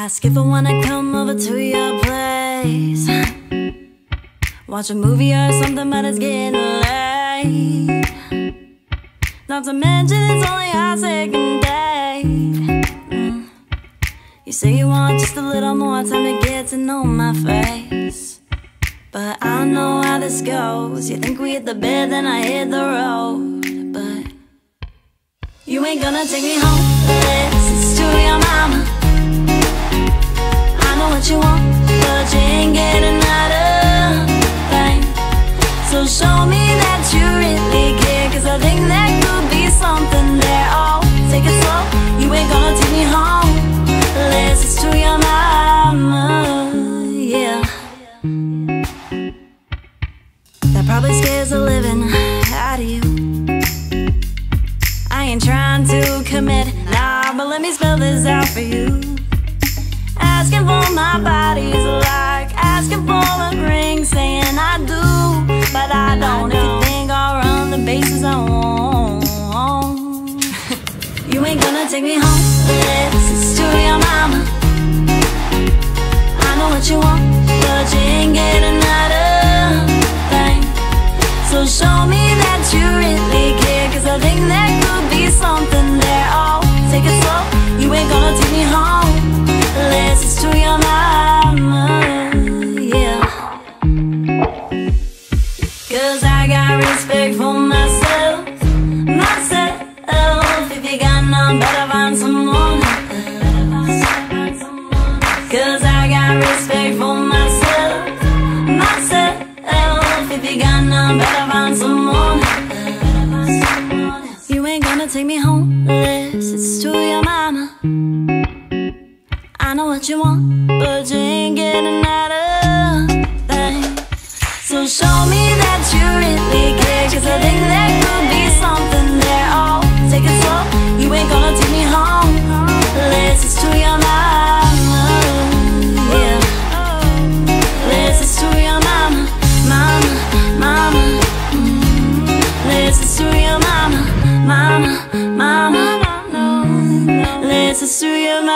Ask if I wanna come over to your place, watch a movie or something, but it's getting late. Not to mention it's only our second date. You say you want just a little more time to get to know my face, but I know how this goes. You think we hit the bed, then I hit the road. But you ain't gonna take me home, it's to your mama. I know what you want, but you ain't getting out of thing. So show me that you really care, cause I think there could be something there. Oh, take it slow, you ain't gonna take me home unless it's to your mama, yeah. That probably scares the living out of you. I ain't trying to commit, nah, but let me spell this out for you. Asking for my body's like asking for a ring, saying I do, but I don't. If you think I'll run the bases I want, you ain't gonna take me home unless it's to your mama. I know what you want, but you ain't getting out of thing. So show me that you really care, cause I think there could be something there. Oh, take it slow, you ain't gonna take me home unless it's to your mama, yeah. Cause I got respect for myself, myself. If you got none, better find someone else. Cause I got respect for myself, myself. If you got none, better find someone else. You ain't gonna take me home unless it's to your mama. I know what you want, but you ain't getting out of thing. So show me that you really care, cause I think there could be something there. Oh, take it slow, you ain't gonna take me home unless it's to your mama, yeah. Unless it's to your mama, mama, mama, unless it's to your mama, mama, mama, unless it's to your mama.